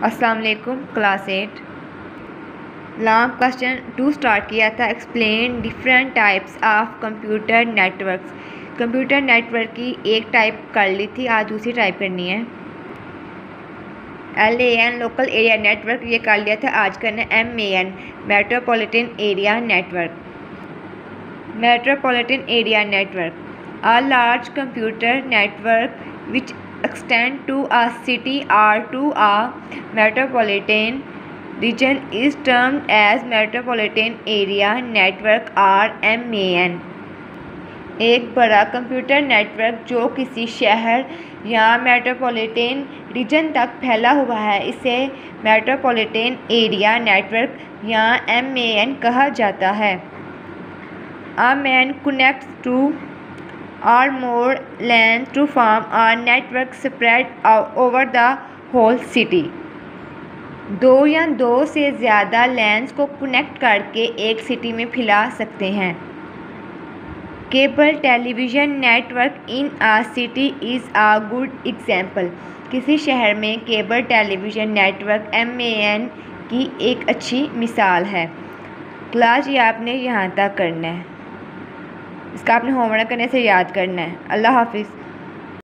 अस्सलाम वालेकुम क्लास 8 लाम क्वेश्चन 2 स्टार्ट किया था। Explain different types of computer networks. Computer network की एक टाइप कर ली थी, आज दूसरी टाइप करनी है। LAN लोकल एरिया नेटवर्क ये कर लिया था, आज करना है MAN metropolitan area network. Metropolitan area network a large computer network which extend to a city or to a metropolitan region is termed as metropolitan area network or MAN। एक बड़ा computer network जो किसी शहर या metropolitan region तक फैला हुआ है, इसे मेट्रोपॉलिटन एरिया नेटवर्क या MAN कहा जाता है। A MAN connects to or more LANs to form a network spread over the whole city। दो या दो से ज़्यादा LANs को कनेक्ट करके एक सिटी में फैला सकते हैं। Cable television network in a city is a good example. किसी शहर में केबल टेलीविज़न नेटवर्क MAN की एक अच्छी मिसाल है। क्लास ये आपने यहाँ तक करना है, इसका आपने होमवर्क करने से याद करना है। अल्लाह हाफिज़।